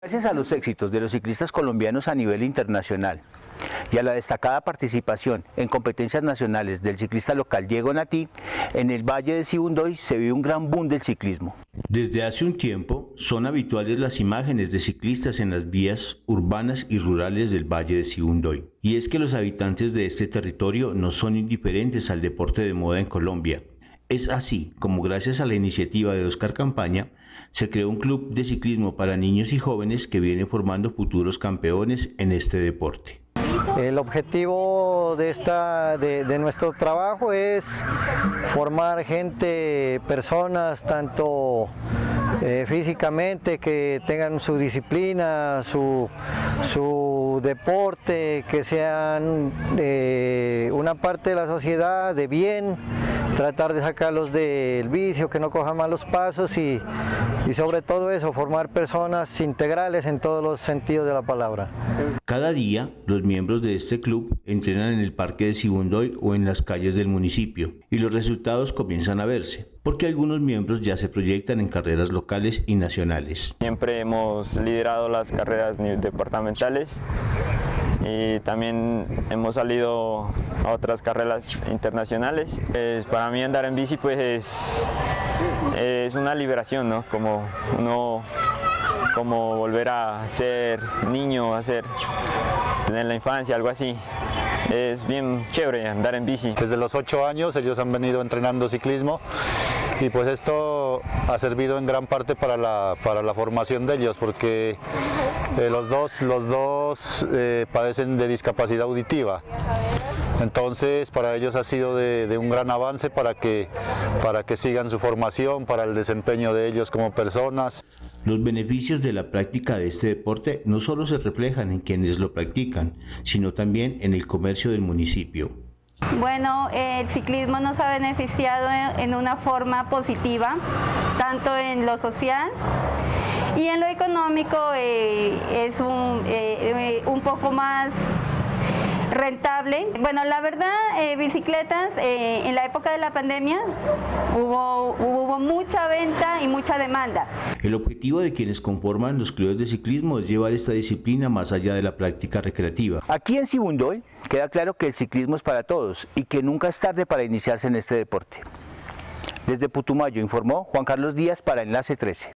Gracias a los éxitos de los ciclistas colombianos a nivel internacional y a la destacada participación en competencias nacionales del ciclista local Diego Natí, en el Valle de Sibundoy se vive un gran boom del ciclismo. Desde hace un tiempo son habituales las imágenes de ciclistas en las vías urbanas y rurales del Valle de Sibundoy. Y es que los habitantes de este territorio no son indiferentes al deporte de moda en Colombia. Es así como, gracias a la iniciativa de Oscar Campaña, se creó un club de ciclismo para niños y jóvenes que viene formando futuros campeones en este deporte. El objetivo de nuestro trabajo es formar gente, personas, tanto físicamente, que tengan su disciplina, su deporte, que sean una parte de la sociedad de bien, tratar de sacarlos del vicio, que no cojan malos pasos y sobre todo eso, formar personas integrales en todos los sentidos de la palabra. Cada día los miembros de este club entrenan en el parque de Sibundoy o en las calles del municipio y los resultados comienzan a verse, porque algunos miembros ya se proyectan en carreras locales y nacionales. Siempre hemos liderado las carreras departamentales y también hemos salido a otras carreras internacionales. Para mí andar en bici pues es una liberación, ¿no? Como volver a ser niño, tener la infancia, algo así. Es bien chévere andar en bici. Desde los 8 años ellos han venido entrenando ciclismo y pues esto ha servido en gran parte para la formación de ellos, porque los dos padecen de discapacidad auditiva. Entonces para ellos ha sido de un gran avance para que sigan su formación, para el desempeño de ellos como personas. Los beneficios de la práctica de este deporte no solo se reflejan en quienes lo practican, sino también en el comercio del municipio. Bueno, el ciclismo nos ha beneficiado en una forma positiva, tanto en lo social y en lo económico. Es un poco más rentable. Bueno, la verdad, bicicletas, en la época de la pandemia hubo mucha venta y mucha demanda. El objetivo de quienes conforman los clubes de ciclismo es llevar esta disciplina más allá de la práctica recreativa. Aquí en Sibundoy queda claro que el ciclismo es para todos y que nunca es tarde para iniciarse en este deporte. Desde Putumayo informó Juan Carlos Díaz para Enlace 13.